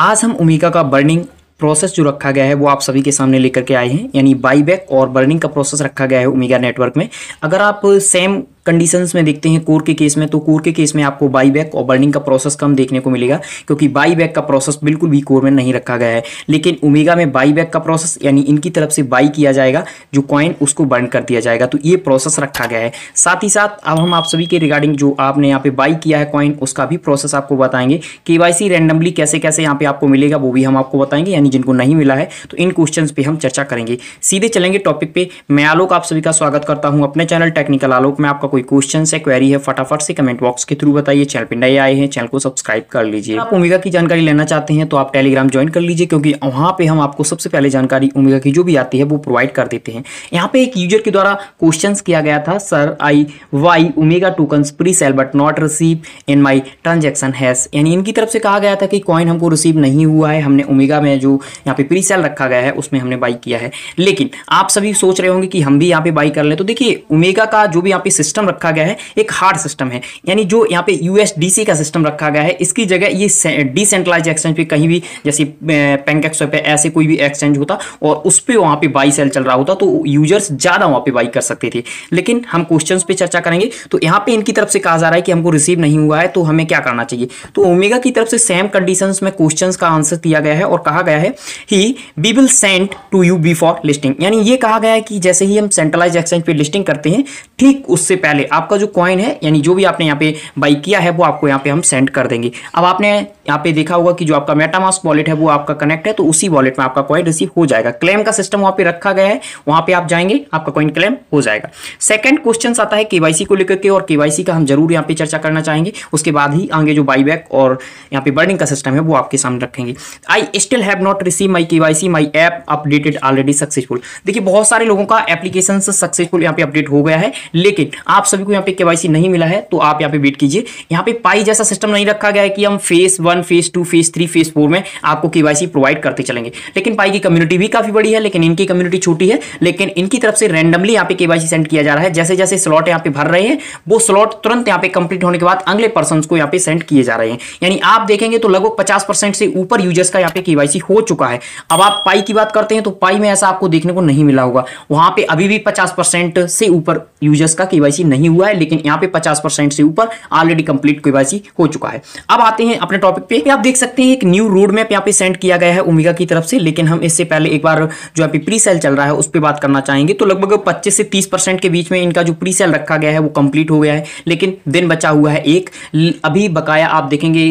आज हम ओमेगा का बर्निंग प्रोसेस जो रखा गया है वो आप सभी के सामने लेकर के आए हैं, यानी बाईबैक और बर्निंग का प्रोसेस रखा गया है ओमेगा नेटवर्क में। अगर आप सेम कंडीशंस में देखते हैं कोर के केस में, तो कोर के केस में आपको बाईबैक और बर्निंग का प्रोसेस कम देखने को मिलेगा, क्योंकि बाईबैक का प्रोसेस बिल्कुल भी कोर में नहीं रखा गया है। लेकिन ओमेगा में बाईबैक का प्रोसेस यानी इनकी तरफ से बाई किया जाएगा, जो कॉइन उसको बर्न कर दिया जाएगा, तो ये प्रोसेस रखा गया है। साथ ही साथ अब हम आप सभी के रिगार्डिंग जो आपने यहाँ पे बाई किया है कॉइन, उसका भी प्रोसेस आपको बताएंगे। केवाईसी रैंडमली कैसे कैसे यहाँ पे आपको मिलेगा वो भी हम आपको बताएंगे, यानी जिनको नहीं मिला है तो इन क्वेश्चंस पे हम चर्चा करेंगे। सीधे चलेंगे टॉपिक पे। मैं आलोक आप सभी का स्वागत करता हूं अपने चैनल टेक्निकल आलोक में। आपका कोई क्वेश्चन है, क्वेरी है, फटाफट से कमेंट बॉक्स के थ्रू बताइए। चैनल पे नए आए हैं, चैनल को सब्सक्राइब कर लीजिए। आप ओमेगा की जानकारी लेना चाहते हैं तो आप टेलीग्राम ज्वाइन कर लीजिए, क्योंकि वहां पे हम आपको सबसे पहले जानकारी ओमेगा की जो भी आती है वो प्रोवाइड कर देते हैं। यहाँ पे एक यूजर के द्वारा क्वेश्चन किया गया था, sir I why Omega tokens pre sale but not receive in my transaction hash, यानी इनकी तरफ से कहा गया था कि कॉइन हमको रिसीव नहीं हुआ है, हमने ओमेगा में जो यहाँ पे प्री सेल रखा गया है उसमें हमने बाई किया है। लेकिन आप सभी सोच रहे होंगे कि हम भी यहाँ पे बाई कर लें, तो देखिए ओमेगा का जो भी यहाँ पे सिस्टम रखा गया है एक हार्ड सिस्टम है, यानी जो यहाँ पे यूएसडीसी का सिस्टम रखा गया है इसकी जगह ये डिसेंट्रलाइज एक्सचेंज पे कहीं भी जैसे पेंकेक्स पे ऐसे कोई भी एक्सचेंज होता और उस पर वहाँ पे बाई सेल चल रहा होता तो यूजर्स ज्यादा वहाँ पे बाई कर सकते थे। लेकिन हम क्वेश्चंस पे चर्चा करेंगे। तो यहाँ पे इनकी तरफ से कहा जा रहा है कि हमको रिसीव नहीं हुआ है, तो हमें क्या करना चाहिए। तो ओमेगा की तरफ से सेम कंडीशंस में क्वेश्चंस का आंसर दिया गया है और कहा गया है ही we will send to you before listing, यानी ये कहा गया है कि जैसे ही हम सेंट्रलाइज एक्सचेंज पे लिस्टिंग करते हैं ठीक उससे पहले आपका जो कॉइन है यानी जो भी आपने यहाँ पे बाई किया है वो आपको यहाँ पे हम सेंड कर देंगे। अब आपने यहाँ पे देखा होगा कि जो आपका मेटामास्क वॉलेट है वो आपका कनेक्ट है, तो उसी वॉलेट में आपका कॉइन रिसीव हो जाएगा। क्लेम का सिस्टम वहां पे रखा गया है, वहां पे आप जाएंगे आपका कॉइन क्लेम हो जाएगा। सेकंड क्वेश्चन आता है केवाईसी को लेकर के, और केवाईसी का हम जरूर यहाँ पे चर्चा करना चाहेंगे। उसके बाद ही आगे जो बाईबैक और यहाँ पे बर्निंग का सिस्टम है वो आपके सामने रखेंगे। I still have not receive my KYC, my app updated already successful. देखिए बहुत सारे लोगों का एप्लीकेशन सक्सेसफुल यहाँ पे अपडेट हो गया है, लेकिन आप सभी को यहाँ पे केवाईसी नहीं मिला है, तो आप यहाँ पे वेट कीजिए। यहाँ पे पाई जैसा सिस्टम नहीं रखा गया है कि हम फेज 1 फेज 2 फेज 3 फेज 4 में आपको केवाईसी प्रोवाइड करते चलेंगे। लेकिन पाई की कम्युनिटी भी काफी बड़ी है, लेकिन इनकी कम्युनिटी छोटी है, लेकिन इनकी तरफ से रैंडमली यहाँ पे केवाईसी सेंड किया जा रहा है। जैसे जैसे स्लॉट यहाँ पे भर रहे हैं वो स्लॉट तुरंत यहाँ पे कंप्लीट होने के बाद अगले पर्सन को यहाँ पे सेंड किए जा रहे हैं। यानी आप देखेंगे तो लगभग 50% से ऊपर यूजर्स का यहाँ पे केवाईसी हो चुका है। अब आप पाई की बात करते हैं तो पाई में ऐसा आपको देखने को नहीं मिला होगा, वहां पे अभी भी 50% से ऊपर यूजर्स का केवाईसी नहीं हुआ है, लेकिन यहाँ पे 50% से ऊपर ऑलरेडी कंप्लीट केवाईसी हो चुका है। अब आते हैं अपने टॉपिक पे। आप देख सकते हैं एक न्यू रोड मैप यहाँ पे सेंड किया गया है ओमेगा की तरफ से, लेकिन हम इससे पहले एक बार जो यहाँ पे प्री सेल चल रहा है उस पर बात करना चाहेंगे। तो लगभग 25 से 30% के बीच में इनका जो प्री सेल रखा गया है वो कंप्लीट हो गया है, लेकिन दिन बचा हुआ है एक, अभी बकाया आप देखेंगे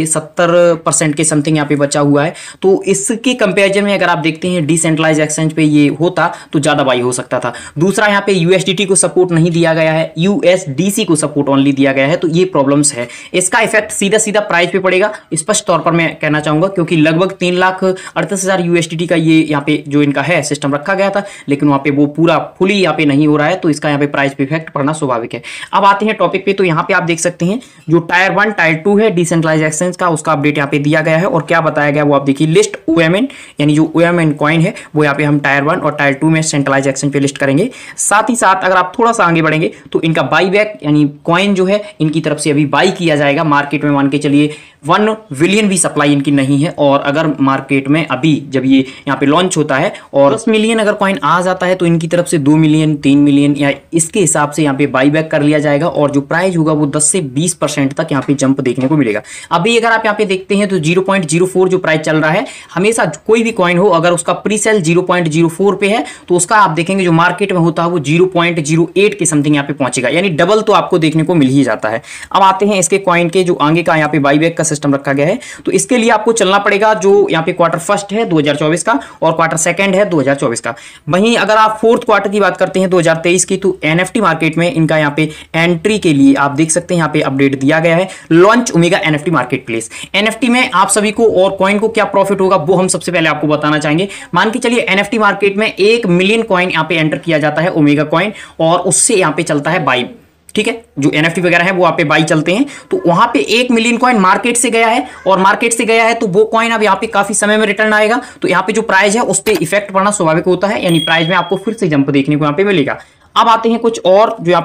70% के समथिंग यहाँ पे बचा हुआ है। तो इसके कंपेरिजन में अगर आप देखते हैं डिसेंट्रलाइज एक्सचेंज पे ये होता तो ज्यादा बाई हो सकता था। दूसरा यहाँ पे यूएसडीटी को सपोर्ट नहीं दिया गया है, यूएसडीसी को सपोर्ट ओनली दिया गया है, तो ये प्रॉब्लम्स है। इसका इफेक्ट सीधा सीधा प्राइस पे पड़ेगा स्पष्ट तौर पर मैं कहना चाहूंगा, क्योंकि लगभग 3,38,000 यूएसडीटी का ये यहाँ पे जो इनका है सिस्टम रखा गया था, लेकिन वहां पे वो पूरा फुली यहाँ पे नहीं हो रहा है, तो इसका यहाँ पे प्राइस पे इफेक्ट पड़ना स्वाभाविक है। अब आते हैं टॉपिक पे। तो यहाँ पे आप देख सकते हैं जो टायर 1 टायर 2 है डिसेंट्रलाइज एक्सचेंज का, उसका अपडेट यहाँ पे दिया गया है और क्या बताया गया वो आप देखिए। लिस्ट ओएमएन यानी जो ओएमएन कॉइन है वो यहाँ पे हम टायर 1 और टायर 2 में सेंट्रलाइज एक्सचेंज पे लिस्ट करेंगे। साथ ही साथ अगर आप थोड़ा सा आगे बढ़ेंगे तो इनका बाईबैक यानी कॉइन जो है इनकी तरफ से अभी बाई किया जाएगा। मार्केट में मान के चलिए 1 बिलियन भी सप्लाई इनकी नहीं है, और अगर मार्केट में अभी जब ये यहाँ पे लॉन्च होता है और 10 मिलियन अगर कॉइन आ जाता है तो इनकी तरफ से 2 मिलियन 3 मिलियन या इसके हिसाब से यहाँ पे बाईबैक कर लिया जाएगा, और जो प्राइस होगा वो 10 से 20% तक यहाँ पे जंप देखने को मिलेगा। अभी अगर आप यहाँ पे देखते हैं तो 0.04 जो प्राइस चल रहा है, हमेशा कोई भी कॉइन हो अगर उसका प्री सेल 0.04 पे है तो उसका आप देखेंगे जो मार्केट में होता है वो 0.08 के समथिंग यहाँ पे पहुंचेगा, यानी डबल तो आपको देखने को मिल ही जाता है। अब आते हैं इसके कॉइन के जो आगे का यहाँ पे बाईबैक का सिस्टम रखा गया है, तो इसके लिए आपको चलना पड़ेगा जो यहाँ पे क्वार्टर फर्स्ट है 2024 का और क्वार्टर सेकंड है 2024 का। वहीं अगर आप फोर्थ क्वार्टर की बात करते हैं 2023 की, तो एनएफटी मार्केट में इनका यहाँ पे एंट्री के लिए आप देख सकते हैं यहाँ पे अपडेट दिया गया है, launch Omega NFT market place. NFT में आप सभी को और कॉइन को क्या प्रॉफिट होगा वो हम सबसे पहले आपको बताना चाहेंगे। मान के चलिए एनएफटी मार्केट में 1 मिलियन कॉइन यहाँ पे एंटर किया जाता है ओमेगा कॉइन, और उससे यहाँ पे चलता है बाई। ठीक है, जो एनएफटी वगैरह है वो आप पे बाई चलते हैं, तो वहां पे 1 मिलियन कॉइन मार्केट से गया है, और मार्केट से गया है तो वो कॉइन अब यहाँ पे काफी समय में रिटर्न आएगा, तो यहाँ पे जो प्राइस है उस पर इफेक्ट पड़ना स्वाभाविक होता है, यानी प्राइस में आपको फिर से जंप देखने को यहाँ पे मिलेगा। अब आते हैं कुछ और जो यहाँ पे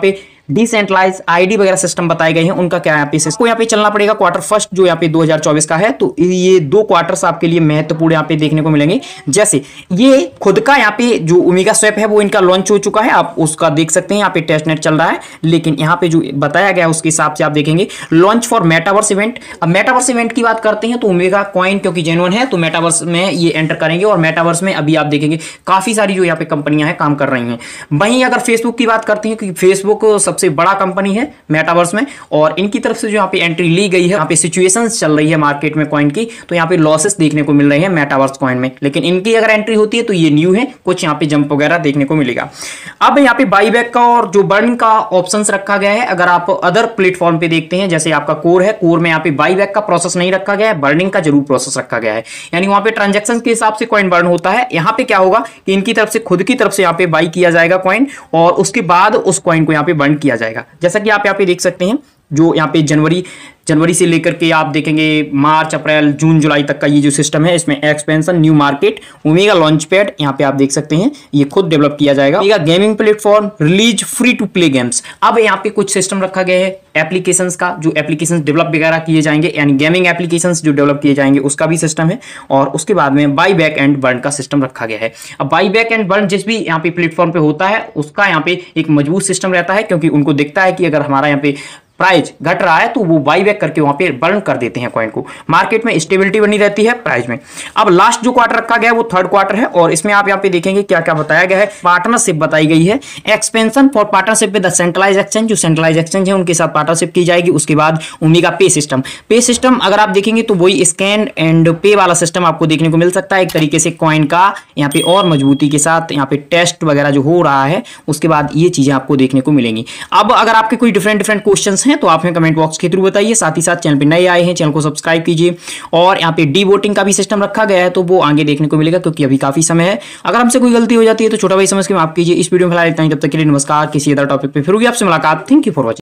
डिसेंट्रलाइज आईडी वगैरह सिस्टम बताए गए हैं, उनका क्या यहाँ पे इसको यहाँ पे चलना पड़ेगा। क्वार्टर फर्स्ट जो यहाँ पे 2024 का है, तो ये 2 क्वार्टर्स आपके लिए महत्वपूर्ण यहाँ पे देखने को मिलेंगे। जैसे ये खुद का यहाँ पे जो ओमेगा स्वैप है वो इनका लॉन्च हो चुका है, आप उसका देख सकते हैं, यहाँ पे टेस्ट नेट चल रहा है। लेकिन यहाँ पे जो बताया गया है उसके हिसाब से आप देखेंगे लॉन्च फॉर मेटावर्स इवेंट। अब मेटावर्स इवेंट की बात करते हैं तो ओमेगा कॉइन क्योंकि जेन्युइन है तो मेटावर्स में ये एंटर करेंगे, और मेटावर्स में अभी आप देखेंगे काफी सारी जो यहाँ पे कंपनियां हैं काम कर रही हैं। वहीं अगर फेसबुक की बात करते हैं, क्योंकि फेसबुक सबसे बड़ा कंपनी है मेटावर्स में, और इनकी तरफ से जो यहाँ पे एंट्री ली गई है, यहाँ पे सिचुएशंस चल रही है मार्केट में कॉइन की, तो यहाँ पे लॉसेस देखने को मिल रहे हैं मेटावर्स कॉइन में। लेकिन इनकी अगर एंट्री होती है तो ये न्यू है, कुछ यहाँ पे जंप वगैरह देखने को मिलेगा। अब यहाँ पे बाईबैक का और जो बर्निंग का ऑप्शंस रखा गया है। अगर आप अदर प्लेटफॉर्म पे देखते हैं, जैसे आपका कोर है, कोर में यहाँ पे बाईबैक का प्रोसेस नहीं रखा गया है, बर्निंग का जरूर प्रोसेस रखा गया है, यानी वहां पे ट्रांजैक्शन के हिसाब से कॉइन बर्न होता है। यहाँ पे क्या होगा कि इनकी तरफ से खुद की तरफ से यहाँ पे बाई किया जाएगा कॉइन, और उसके बाद उस कॉइन को यहाँ पे बर्न किया जाएगा। जैसा कि आप यहाँ पे देख सकते हैं, जो यहाँ पे जनवरी से लेकर के आप देखेंगे मार्च, अप्रैल, जून, जुलाई तक का ये जो सिस्टम है, इसमें expansion, new market, Omega launch pad, यहाँ पे आप देख सकते हैं ये खुद डेवलप किया जाएगा। Omega gaming platform, release free to play games. अब यहाँ पे कुछ सिस्टम रखा गया है एप्लीकेशंस का, जो एप्लीकेशंस डेवलप वगैरह किए जाएंगे, यानी गेमिंग एप्लीकेशंस जो डेवलप किए जाएंगे उसका भी सिस्टम है। और उसके बाद में बाई बैक एंड बर्न का सिस्टम रखा गया है। अब बाई बैक एंड बर्न जिस भी यहाँ पे प्लेटफॉर्म पे होता है उसका यहाँ पे एक मजबूत सिस्टम रहता है, क्योंकि उनको दिखता है कि अगर हमारा यहाँ पे प्राइस घट रहा है तो वो बाई बैक करके वहां पे बर्न कर देते हैं कॉइन को। मार्केट में स्टेबिलिटी बनी रहती है प्राइस में। अब लास्ट जो क्वार्टर रखा गया है वो 3rd क्वार्टर है, और इसमें आप यहाँ पे देखेंगे क्या क्या बताया गया है। पार्टनरशिप बताई गई है, expansion for partnership with the centralize exchange, जो सेंट्रलाइज एक्सचेंज है उनके साथ पार्टनरशिप की जाएगी। उसके बाद ओमेगा पे सिस्टम अगर आप देखेंगे तो वही स्कैन एंड पे वाला सिस्टम आपको देखने को मिल सकता है। एक तरीके से कॉइन का यहाँ पे और मजबूती के साथ यहाँ पे टेस्ट वगैरह जो हो रहा है, उसके बाद ये चीजें आपको देखने को मिलेंगी। अब अगर आपके कोई डिफरेंट क्वेश्चन हैं तो आप हमें कमेंट बॉक्स के थ्रू बताइए। साथ ही साथ चैनल पे नए आए हैं, चैनल को सब्सक्राइब कीजिए। और यहाँ पे डी वोटिंग का भी सिस्टम रखा गया है, तो वो आगे देखने को मिलेगा, क्योंकि अभी काफी समय है। अगर हमसे कोई गलती हो जाती है तो छोटा भाई समझ के माफ कीजिए। इस वीडियो में फिलहाल इतना ही, तब तक के लिए नमस्कार। किसी अदर टॉपिक पे फिर होगी आपसे मुलाकात। Thank you for watching.